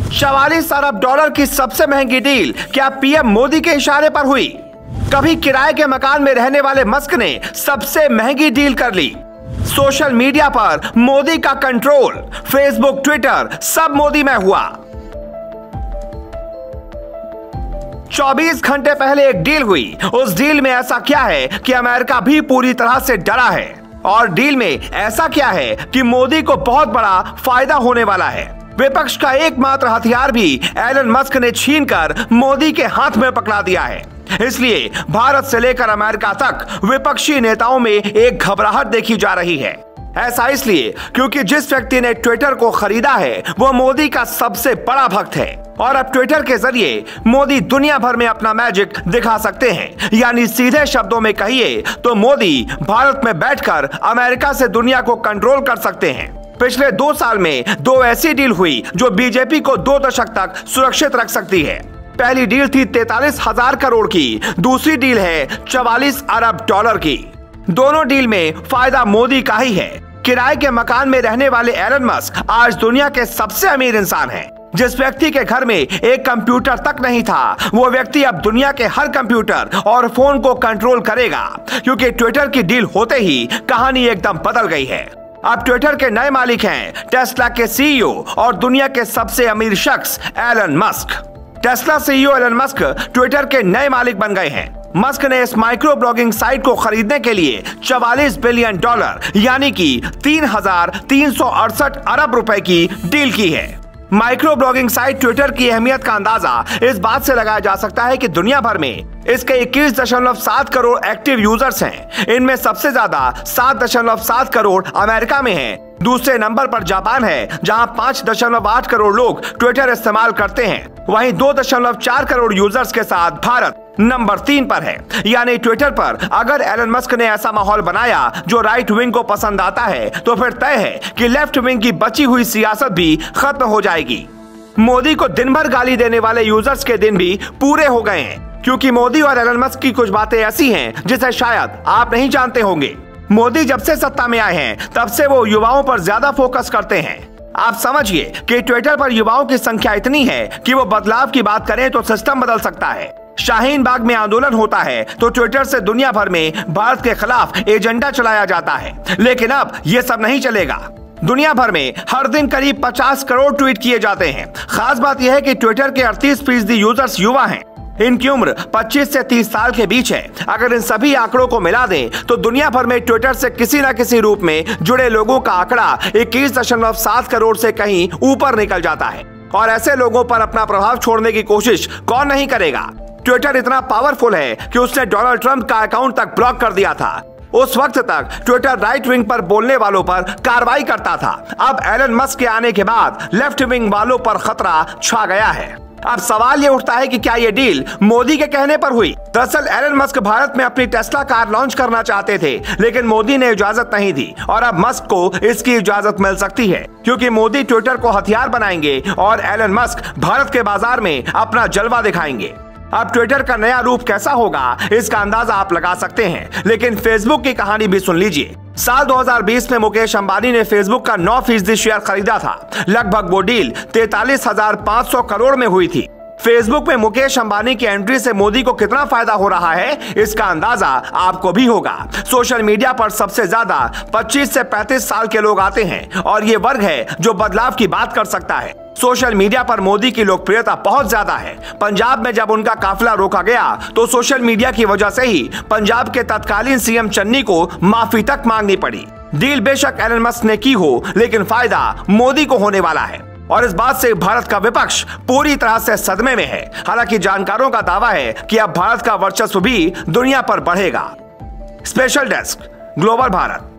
44 अरब dollar की सबसे महंगी डील क्या पीएम मोदी के इशारे पर हुई? कभी किराए के मकान में रहने वाले मस्क ने सबसे महंगी डील कर ली। सोशल मीडिया पर मोदी का कंट्रोल, फेसबुक, ट्विटर सब मोदी में हुआ। 24 घंटे पहले एक डील हुई। उस डील में ऐसा क्या है कि अमेरिका भी पूरी तरह से डरा है, और डील में ऐसा क्या है कि मोदी को बहुत बड़ा फायदा होने वाला है। विपक्ष का एकमात्र हथियार भी एलन मस्क ने छीनकर मोदी के हाथ में पकड़ा दिया है। इसलिए भारत से लेकर अमेरिका तक विपक्षी नेताओं में एक घबराहट देखी जा रही है। ऐसा इसलिए क्योंकि जिस व्यक्ति ने ट्विटर को खरीदा है वो मोदी का सबसे बड़ा भक्त है, और अब ट्विटर के जरिए मोदी दुनिया भर में अपना मैजिक दिखा सकते हैं। यानी सीधे शब्दों में कहिए तो मोदी भारत में बैठकर अमेरिका से दुनिया को कंट्रोल कर सकते हैं। पिछले 2 साल में 2 ऐसी डील हुई जो बीजेपी को 2 दशक तक सुरक्षित रख सकती है। पहली डील थी 43,000 करोड़ की, दूसरी डील है 44 अरब डॉलर की। दोनों डील में फायदा मोदी का ही है। किराए के मकान में रहने वाले एलन मस्क आज दुनिया के सबसे अमीर इंसान हैं। जिस व्यक्ति के घर में एक कंप्यूटर तक नहीं था, वो व्यक्ति अब दुनिया के हर कंप्यूटर और फोन को कंट्रोल करेगा, क्योंकि ट्विटर की डील होते ही कहानी एकदम बदल गई है। अब ट्विटर के नए मालिक हैं टेस्ला के सीईओ और दुनिया के सबसे अमीर शख्स Elon Musk. Tesla CEO Elon Musk Twitter के नए मालिक बन गए हैं। मस्क ने इस माइक्रो ब्लॉगिंग साइट को खरीदने के लिए 44 बिलियन डॉलर यानी कि 3,368 अरब रुपए की डील की है। माइक्रो ब्लॉगिंग साइट ट्विटर की अहमियत का अंदाजा इस बात से लगाया जा सकता है कि दुनिया भर में इसके 21.7 करोड़ एक्टिव यूजर्स हैं। इनमें सबसे ज्यादा 7.7 करोड़ अमेरिका में हैं। दूसरे नंबर पर जापान है, जहां 5.8 करोड़ लोग ट्विटर इस्तेमाल करते हैं। वहीं 2.4 करोड़ यूजर्स के साथ भारत नंबर 3 पर है। यानी ट्विटर पर अगर एलन मस्क ने ऐसा माहौल बनाया जो राइट विंग को पसंद आता है, तो फिर तय है कि लेफ्ट विंग की बची हुई सियासत भी खत्म हो जाएगी। मोदी को दिन भर गाली देने वाले यूजर्स के दिन भी पूरे हो गए हैं, क्योंकि मोदी और एलन मस्क की कुछ बातें ऐसी हैं जिसे शायद आप नहीं जानते होंगे। मोदी जब से सत्ता में आए हैं तब से वो युवाओं पर ज्यादा फोकस करते हैं। आप समझिए कि ट्विटर पर युवाओं की संख्या इतनी है कि वो बदलाव की बात करें तो सिस्टम बदल सकता है। शाहीन बाग में आंदोलन होता है तो ट्विटर से दुनिया भर में भारत के खिलाफ एजेंडा चलाया जाता है, लेकिन अब ये सब नहीं चलेगा। दुनिया भर में हर दिन करीब 50 करोड़ ट्वीट किए जाते हैं। खास बात यह है कि ट्विटर के 38% यूजर्स युवा हैं। इनकी उम्र 25 से 30 साल के बीच है। अगर इन सभी आंकड़ों को मिला दें तो दुनिया भर में ट्विटर से किसी न किसी रूप में जुड़े लोगों का आंकड़ा 21.7 करोड़ से कहीं ऊपर निकल जाता है। और ऐसे लोगों पर अपना प्रभाव छोड़ने की कोशिश कौन नहीं करेगा। ट्विटर इतना पावरफुल है कि उसने डोनाल्ड ट्रंप का अकाउंट तक ब्लॉक कर दिया था। उस वक्त तक ट्विटर राइट विंग पर बोलने वालों पर कार्रवाई करता था। अब एलन मस्क के आने के बाद लेफ्ट विंग वालों पर खतरा छा गया है। अब सवाल ये उठता है कि क्या ये डील मोदी के कहने पर हुई? दरअसल एलन मस्क भारत में अपनी टेस्ला कार लॉन्च करना चाहते थे, लेकिन मोदी ने इजाजत नहीं दी, और अब मस्क को इसकी इजाजत मिल सकती है, क्योंकि मोदी ट्विटर को हथियार बनाएंगे और एलन मस्क भारत के बाजार में अपना जलवा दिखाएंगे। अब ट्विटर का नया रूप कैसा होगा इसका अंदाजा आप लगा सकते हैं, लेकिन फेसबुक की कहानी भी सुन लीजिए। साल 2020 में मुकेश अंबानी ने फेसबुक का 9% शेयर खरीदा था। लगभग वो डील 43,500 करोड़ में हुई थी। फेसबुक में मुकेश अंबानी की एंट्री से मोदी को कितना फायदा हो रहा है इसका अंदाजा आपको भी होगा। सोशल मीडिया पर सबसे ज्यादा 25 से 35 साल के लोग आते हैं, और ये वर्ग है जो बदलाव की बात कर सकता है। सोशल मीडिया पर मोदी की लोकप्रियता बहुत ज्यादा है। पंजाब में जब उनका काफिला रोका गया तो सोशल मीडिया की वजह से ही पंजाब के तत्कालीन सीएम चन्नी को माफी तक मांगनी पड़ी। डील बेशक एलन मस्क ने की हो, लेकिन फायदा मोदी को होने वाला है, और इस बात से भारत का विपक्ष पूरी तरह से सदमे में है। हालांकि जानकारों का दावा है कि अब भारत का वर्चस्व भी दुनिया पर बढ़ेगा। Special desk, global Bharat.